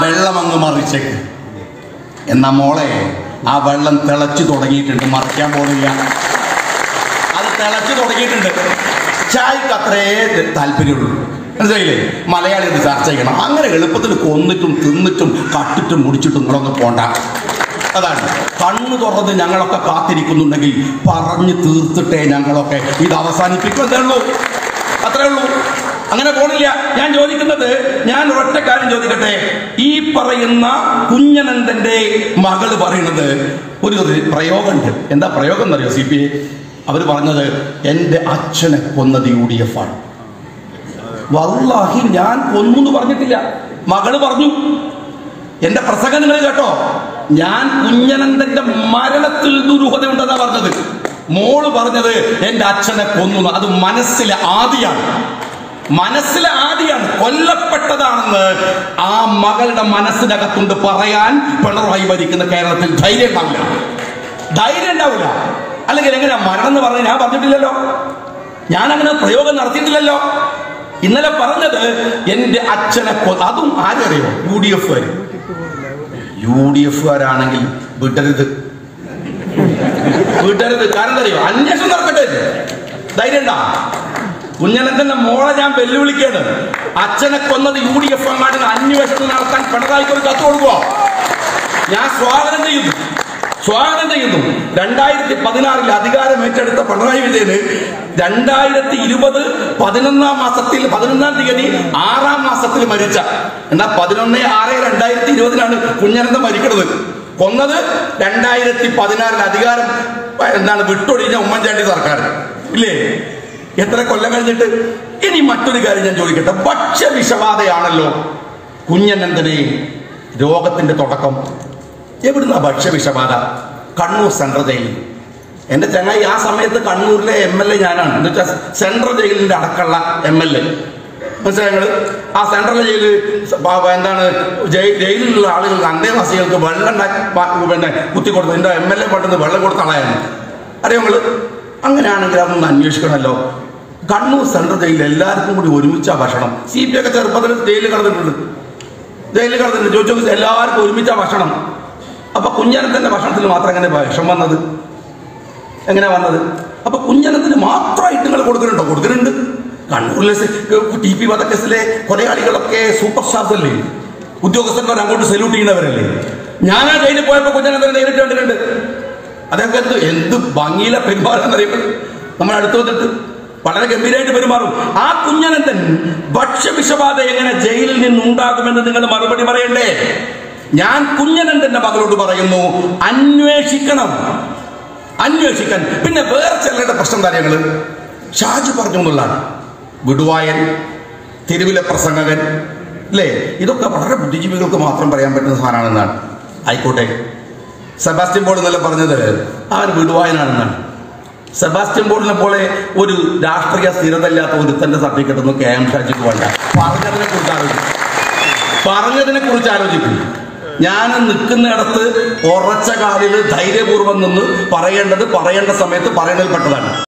വെള്ളം അങ്ങ് മറിച്ചേക്ക്. എന്നാ മോളെ, ആ വെള്ളം തിളച്ചു തുടങ്ങിയിട്ടുണ്ട്, മറിക്കാൻ പോകുന്നില്ല. അത് തിളച്ചു തുടങ്ങിയിട്ടുണ്ട്. ചായക്ക് അത്രേ താല്പര്യമുള്ളൂ. മനസ്സിലായില്ലേ? മലയാളികൾ ചർച്ച ചെയ്യണം. അങ്ങനെ എളുപ്പത്തിൽ കൊന്നിട്ടും തിന്നിട്ടും കട്ടിട്ടും മുടിച്ചിട്ടും നിങ്ങളൊന്നും പോണ്ട. അതാണ്. കണ്ണു തുറന്ന് ഞങ്ങളൊക്കെ കാത്തിരിക്കുന്നുണ്ടെങ്കിൽ പറഞ്ഞു തീർത്തിട്ടേ ഞങ്ങളൊക്കെ ഇത് അവസാനിപ്പിക്കുന്നതേ ഉള്ളൂ. അത്രേ ഉള്ളൂ. അങ്ങനെ പോണില്ല. ഞാൻ ചോദിക്കുന്നത്, ഞാൻ ഒരൊറ്റ കാര്യം ചോദിക്കട്ടെ. ഈ പറയുന്ന കുഞ്ഞനന്തന്റെ മകള് പറയുന്നത് ഒരു പ്രയോഗമുണ്ട്. എന്താ പ്രയോഗം എന്നറിയോ? CPI അവർ പറഞ്ഞത് എൻ്റെ അച്ഛനെ കൊന്നത് UDF ആണ്. വല്ലാഹി ഞാൻ കൊന്നു എന്ന് പറഞ്ഞിട്ടില്ല, മകള് പറഞ്ഞു. എന്റെ പ്രസംഗം നിങ്ങൾ കേട്ടോ. ഞാൻ കുഞ്ഞനന്തന്റെ മരണത്തിൽ ദുരൂഹതയുണ്ടെന്നാ പറഞ്ഞത്. മോള് പറഞ്ഞത് എൻ്റെ അച്ഛനെ കൊന്നു. അത് മനസ്സിലെ ആദിയാണ്, മനസ്സിലെ ആദിയാണ്. കൊല്ലപ്പെട്ടതാണെന്ന് ആ മകളുടെ മനസ്സിനകത്തുണ്ട് പറയാൻ പിണറായി ഭരിക്കുന്ന കേരളത്തിൽ ധൈര്യം ഉണ്ടാവില്ല, ധൈര്യം ഉണ്ടാവില്ല. അല്ലെങ്കിൽ എങ്ങനെയാ മരണം എന്ന് പറഞ്ഞ് ഞാൻ പറഞ്ഞിട്ടില്ലല്ലോ, ഞാൻ അങ്ങനെ പ്രയോഗം നടത്തിയിട്ടില്ലല്ലോ. ഇന്നലെ പറഞ്ഞത് എൻ്റെ അച്ഛനെ അതും ആരറിയോ? UDF-കാരാണെങ്കിൽ വിടരുത്, വിടരുത്. കാരണം അറിയോ? അന്വേഷണം നടക്കട്ടെ. ധൈര്യം ഉണ്ടാ? കുഞ്ഞനന്തന്റെ മോളെ ഞാൻ വെല്ലുവിളിക്കാണ്. അച്ഛനെ കൊന്നത് UDF അങ്ങാടിന് അന്വേഷണം നടത്താൻ പിണറായിക്ക് ഒരു കത്ത് കൊടുക്കുവോ? ഞാൻ സ്വാഗതം ചെയ്യുന്നു, സ്വാഗതം ചെയ്യുന്നു. 2016 അധികാരം ഏറ്റെടുത്ത പിണറായി വിജയന് 2020 11-ാം മാസത്തിൽ 11-ാം തീയതി 6-ാം മാസത്തിൽ മരിച്ച, എന്നാൽ 11/6/2020 കുഞ്ഞനന്തൻ മരിക്കുന്നത്. കൊന്നത് 2016 അധികാരം വിട്ടൊഴിഞ്ഞ ഉമ്മൻചാണ്ടി സർക്കാർ ഇല്ലേ? എത്ര കൊല്ലം കഴിഞ്ഞിട്ട്. ഇനി മറ്റൊരു കാര്യം ഞാൻ ചോദിക്കട്ടെ. ഭക്ഷ്യവിഷബാധയാണല്ലോ കുഞ്ഞനന്തനെ രോഗത്തിന്റെ തുടക്കം. എവിടുന്ന ഭക്ഷ്യവിഷബാധ? കണ്ണൂർ സെൻട്രൽ ജയിലിൽ. എന്റെ ചങ്ങായി, ആ സമയത്ത് കണ്ണൂരിലെ MLA ഞാനാണ്. എന്ന് വെച്ചാൽ സെൻട്രൽ ജയിലിന്റെ അടക്കമുള്ള MLA. മനസ്സിലായത്? ആ സെൻട്രൽ ജയിലിൽ ജയിലിലുള്ള ആളുകൾക്ക്, അന്തേവാസികൾക്ക് വെള്ളം കുത്തിക്കൊടുത്തു. എന്റെ MLA പെട്ടെന്ന് വെള്ളം കൊടുത്ത ആളായിരുന്നു. അറിയോ നിങ്ങള്? അങ്ങനെയാണെങ്കിൽ അതൊന്ന് അന്വേഷിക്കണമല്ലോ. കണ്ണൂർ സെൻട്രൽ ജയിലിൽ എല്ലാവർക്കും കൂടി ഒരുമിച്ചാ ഭക്ഷണം. CPI ഒക്കെ ചെറുപ്പത്തിൽ ജയിലിൽ കിടന്നിട്ടുണ്ട്, ജയിലിൽ കിടന്നിട്ടുണ്ട്. ചോദിച്ചു, എല്ലാവർക്കും ഒരുമിച്ചാ ഭക്ഷണം. അപ്പൊ കുഞ്ഞനന്തന്റെ ഭക്ഷണത്തിൽ മാത്രം എങ്ങനെ വിഷം വന്നത്? എങ്ങനെ വന്നത്? അപ്പൊ കുഞ്ഞനന്തന് മാത്രമായിട്ട് നിങ്ങൾ കൊടുക്കുന്നുണ്ടോ? കൊടുക്കുന്നുണ്ട്. കണ്ണൂരിലെ TP വധക്കേസിലെ കൊലയാളികളൊക്കെ സൂപ്പർ സ്റ്റാർസ് അല്ലേ? ഉദ്യോഗസ്ഥന്മാർ അങ്ങോട്ട് സല്യൂട്ട് ചെയ്യുന്നവരല്ലേ? ഞാൻ ആ ജയിലിൽ പോയപ്പോ കുഞ്ഞനന്തനെ നേരിട്ട് കണ്ടിട്ടുണ്ട്. അദ്ദേഹം എന്ത് ഭംഗിയിലെ പെരുമാറുന്ന അറിയപ്പെടും. നമ്മൾ അടുത്ത് വന്നിട്ട് വളരെ ഗംഭീരമായിട്ട് പെരുമാറും. ആ കുഞ്ഞനന്തൻ ഭക്ഷ്യവിഷബാധ എങ്ങനെ ജയിലിൽ നിന്നുണ്ടാകുമെന്ന് നിങ്ങൾ മറുപടി പറയണ്ടേ? ഞാൻ കുഞ്ഞനന്തന്റെ മകളോട് പറയുന്നു, അന്വേഷിക്കണം, അന്വേഷിക്കാൻ. പിന്നെ വേറെ ചിലരുടെ പ്രശ്നം കാര്യങ്ങള് ഷാജി പറഞ്ഞു എന്നുള്ളതാണ്. വിടുവായൻ, തെരുവിലെ പ്രസംഗകൻ അല്ലേ? ഇതൊക്കെ വളരെ ബുദ്ധിജീവികൾക്ക് മാത്രം പറയാൻ പറ്റുന്ന സാധനമാണെന്നാണ്. ആയിക്കോട്ടെ. സെബാസ്റ്റ്യൻ പോൾ എന്നല്ല പറഞ്ഞത് അവൻ വിടുവായനാണെന്നാണ്. സെബാസ്റ്റ്യൻ പോളിനെ പോലെ ഒരു രാഷ്ട്രീയ സ്ഥിരതയില്ലാത്ത ഒരുത്തന്റെ സർട്ടിഫിക്കറ്റ് ഒന്നും KM ഷാജിക്ക് വേണ്ട. പറഞ്ഞതിനെ കുറിച്ച് ആലോചിക്കും. ഞാൻ നിൽക്കുന്നിടത്ത് ഉറച്ച കാലിൽ ധൈര്യപൂർവ്വം നിന്ന് പറയേണ്ടത് പറയേണ്ട സമയത്ത് പറയേണ്ടതിൽപ്പെട്ടതാണ്.